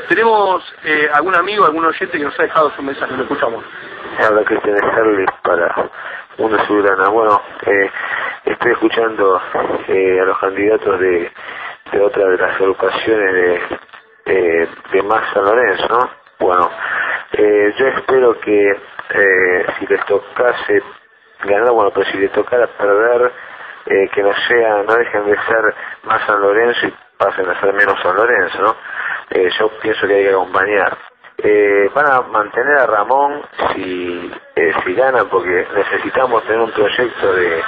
Tenemos algún amigo, algún oyente que nos ha dejado su mensaje, lo escuchamos. Habla Cristian Sterling para Mundo Azulgrana. Bueno, estoy escuchando a los candidatos de otra de las agrupaciones de Más San Lorenzo, ¿no? Bueno, yo espero que si les tocase ganar, bueno, pero si les tocara perder, que no dejen de ser Más San Lorenzo y pasen a ser menos San Lorenzo, ¿no? Yo pienso que hay que acompañar. Van a mantener a Ramón si ganan, porque necesitamos tener un proyecto de...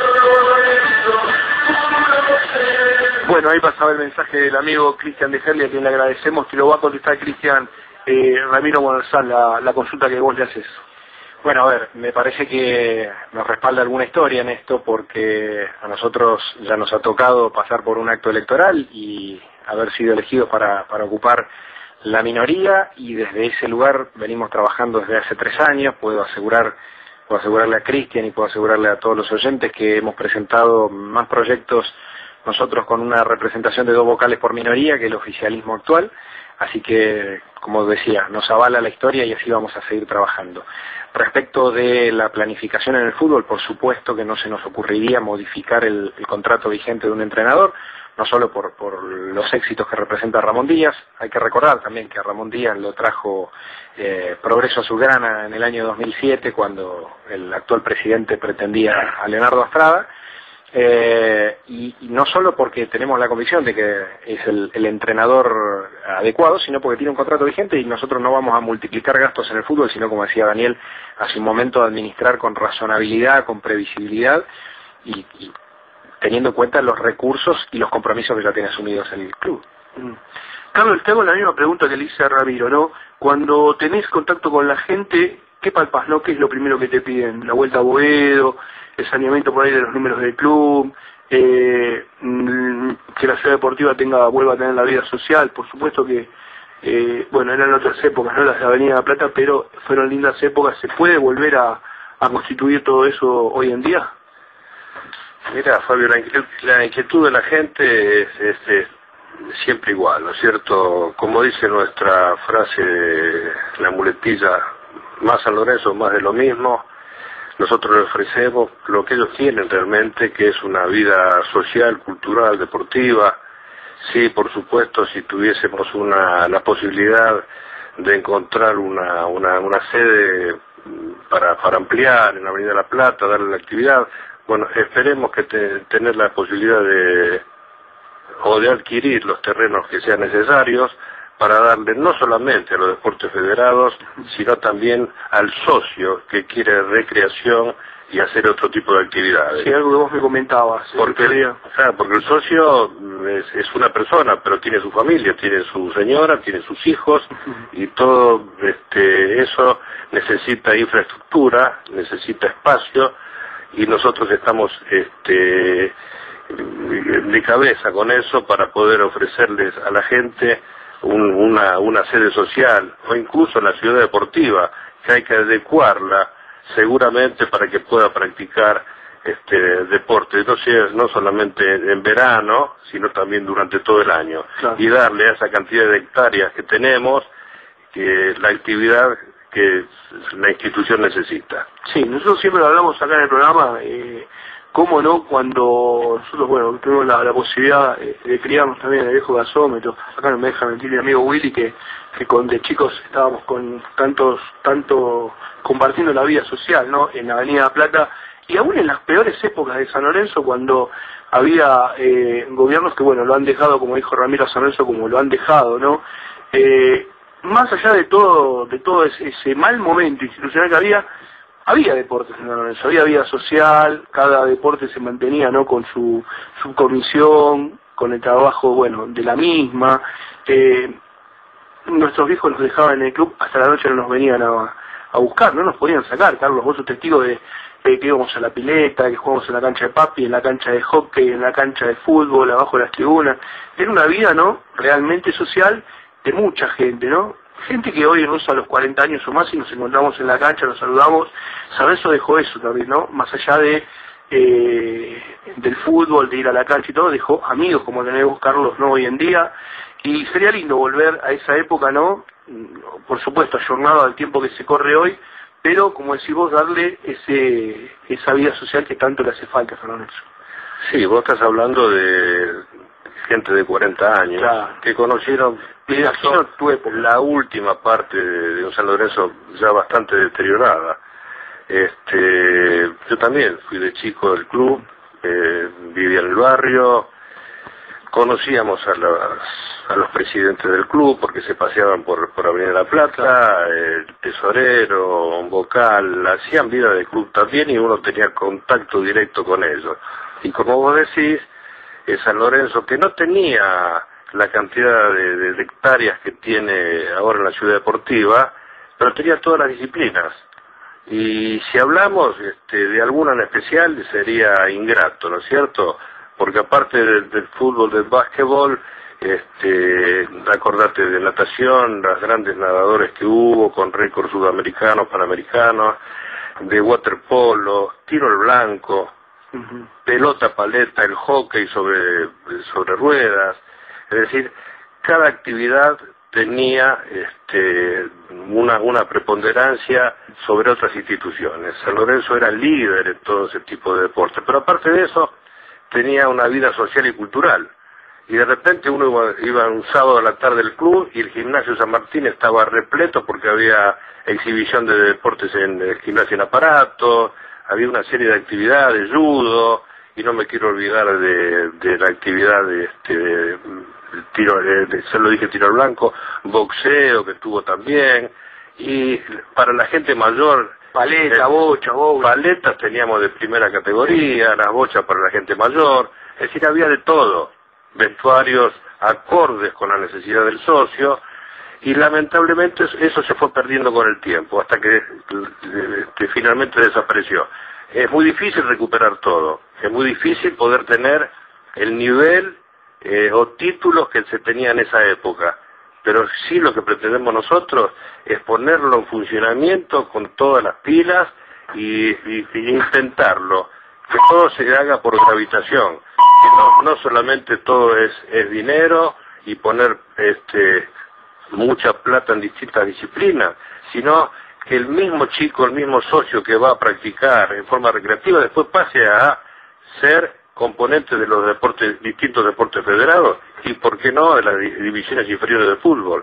Bueno, ahí pasaba el mensaje del amigo Cristian de Gerli, a quien le agradecemos, que lo va a contestar Cristian Ramiro Monalzán, la consulta que vos le haces. Bueno, a ver, me parece que nos respalda alguna historia en esto, porque a nosotros ya nos ha tocado pasar por un acto electoral y haber sido elegidos para ocupar la minoría, y desde ese lugar venimos trabajando desde hace 3 años. Puedo asegurarle a Cristian y puedo asegurarle a todos los oyentes que hemos presentado más proyectos nosotros con una representación de 2 vocales por minoría que el oficialismo actual. Así que, como decía, nos avala la historia y así vamos a seguir trabajando. Respecto de la planificación en el fútbol, por supuesto que no se nos ocurriría modificar el contrato vigente de un entrenador, no solo por los éxitos que representa Ramón Díaz. Hay que recordar también que a Ramón Díaz lo trajo Progreso Azulgrana en el año 2007, cuando el actual presidente pretendía a Leonardo Astrada. Y no solo porque tenemos la convicción de que es el entrenador adecuado, sino porque tiene un contrato vigente y nosotros no vamos a multiplicar gastos en el fútbol, sino, como decía Daniel hace un momento, administrar con razonabilidad, con previsibilidad y teniendo en cuenta los recursos y los compromisos que ya tiene asumidos el club. Carlos, te hago la misma pregunta que le hice a Ramiro, ¿no? Cuando tenés contacto con la gente, ¿qué palpás, no? ¿Qué es lo primero que te piden? ¿La vuelta a Boedo? ¿El saneamiento por ahí de los números del club? Que la ciudad deportiva vuelva a tener la vida social. Por supuesto que, bueno, eran otras épocas, ¿no? Las de Avenida La Plata, pero fueron lindas épocas. ¿Se puede volver a constituir todo eso hoy en día? Mira, Fabio, la inquietud de la gente es siempre igual, ¿no es cierto? Como dice nuestra frase, la muletilla, Más San Lorenzo, más de lo mismo. Nosotros les ofrecemos lo que ellos tienen realmente, que es una vida social, cultural, deportiva. Sí, por supuesto, si tuviésemos la posibilidad de encontrar una sede para ampliar en la Avenida La Plata, darle la actividad, bueno, esperemos que tener la posibilidad de adquirir los terrenos que sean necesarios para darle no solamente a los deportes federados, sino también al socio que quiere recreación y hacer otro tipo de actividades. Sí, algo que vos me comentabas. Porque el socio es una persona, pero tiene su familia, tiene su señora, tiene sus hijos, y todo eso necesita infraestructura, necesita espacio, y nosotros estamos de cabeza con eso para poder ofrecerles a la gente una sede social, o incluso la ciudad deportiva, que hay que adecuarla seguramente para que pueda practicar deporte, no solamente en verano, sino también durante todo el año. Claro. Y darle a esa cantidad de hectáreas que tenemos la actividad que la institución necesita. Sí, nosotros siempre lo hablamos acá en el programa, cómo no, cuando nosotros, bueno, tuvimos la posibilidad de criarnos también en el viejo gasómetro. Acá no me deja mentir mi amigo Willy, que de chicos estábamos con tanto compartiendo la vida social, ¿no? En la Avenida La Plata, y aún en las peores épocas de San Lorenzo, cuando había gobiernos que, bueno, lo han dejado, como dijo Ramiro, San Lorenzo como lo han dejado, ¿no? Más allá de todo ese mal momento institucional que había deportes en San Lorenzo, había vida social, cada deporte se mantenía, ¿no?, con su comisión, con el trabajo, bueno, de la misma. Nuestros viejos nos dejaban en el club, hasta la noche no nos venían a buscar, no nos podían sacar. Carlos, vos sos testigo de que íbamos a la pileta, que jugamos en la cancha de papi, en la cancha de hockey, en la cancha de fútbol, abajo de las tribunas. Era una vida, ¿no?, realmente social de mucha gente, ¿no? Gente que hoy incluso a los 40 años o más, y nos encontramos en la cancha, nos saludamos. San Lorenzo dejó eso también, ¿no? Más allá del fútbol, de ir a la cancha y todo, dejó amigos como tenemos, Carlos, ¿no?, hoy en día. Y sería lindo volver a esa época, ¿no? Por supuesto, ayornado al tiempo que se corre hoy, pero, como decís vos, darle esa vida social que tanto le hace falta a San Lorenzo. Sí, vos estás hablando de gente de 40 años, claro, que conocieron la última parte de un San Lorenzo ya bastante deteriorada. Yo también fui de chico del club, vivía en el barrio, conocíamos a los presidentes del club porque se paseaban por Avenida La Plata, el tesorero, un vocal, hacían vida del club también y uno tenía contacto directo con ellos. Y como vos decís, San Lorenzo, que no tenía la cantidad de hectáreas que tiene ahora en la ciudad deportiva, pero tenía todas las disciplinas. Y si hablamos de alguna en especial, sería ingrato, ¿no es cierto? Porque aparte del fútbol, del básquetbol, acordate de natación, las grandes nadadores que hubo, con récords sudamericanos, panamericanos, de waterpolo, tiro al blanco, pelota, paleta, el hockey sobre ruedas. Es decir, cada actividad tenía una preponderancia sobre otras instituciones. San Lorenzo era líder en todo ese tipo de deportes, pero aparte de eso tenía una vida social y cultural. Y de repente uno iba un sábado a la tarde al club y el gimnasio San Martín estaba repleto porque había exhibición de deportes en el gimnasio en aparato, había una serie de actividades, judo, y no me quiero olvidar de la actividad de tiro, se lo dije, tiro al blanco, boxeo que tuvo también, y para la gente mayor, paleta, bocha, paletas teníamos de primera categoría, las bochas para la gente mayor, es decir, había de todo, vestuarios acordes con la necesidad del socio, y lamentablemente eso se fue perdiendo con el tiempo, hasta que finalmente desapareció. Es muy difícil recuperar todo, es muy difícil poder tener el nivel o títulos que se tenía en esa época, pero sí lo que pretendemos nosotros es ponerlo en funcionamiento con todas las pilas y intentarlo, que todo se haga por gravitación, que no solamente todo es dinero y poner mucha plata en distintas disciplinas, sino que el mismo chico, el mismo socio que va a practicar en forma recreativa después pase a ser componente de los deportes, distintos deportes federados y, por qué no, de las divisiones inferiores de fútbol.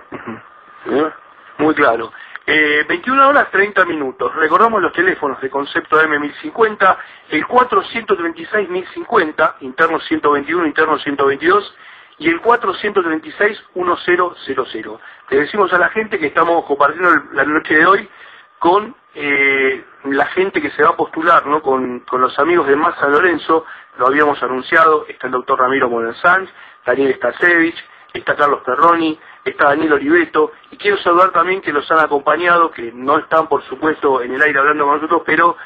Muy claro. 21 horas 30 minutos. Recordamos los teléfonos de Concepto M1050, el 436-1050, interno 121, interno 122, y el 436-1000. Le decimos a la gente que estamos compartiendo la noche de hoy con la gente que se va a postular, ¿no? Con los amigos de Más San Lorenzo. Lo habíamos anunciado, está el doctor Ramiro Monsanz, Daniel Stasevich, está Carlos Perroni, está Daniel Oliveto, y quiero saludar también que los han acompañado, que no están por supuesto en el aire hablando con nosotros, pero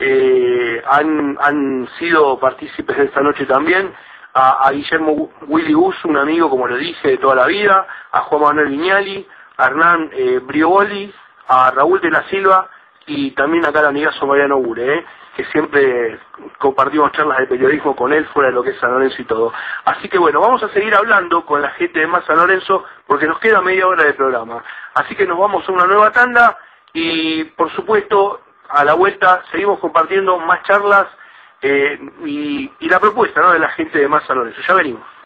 han sido partícipes de esta noche también, a Guillermo Willy Uso, un amigo, como lo dije, de toda la vida, a Juan Manuel Viñali, a Hernán Briogoli, a Raúl de la Silva, y también acá al amigazo Mariano Ure, que siempre compartimos charlas de periodismo con él fuera de lo que es San Lorenzo y todo. Así que bueno, vamos a seguir hablando con la gente de Más San Lorenzo porque nos queda media hora de programa. Así que nos vamos a una nueva tanda y por supuesto a la vuelta seguimos compartiendo más charlas y la propuesta, ¿no?, de la gente de Más San Lorenzo. Ya venimos.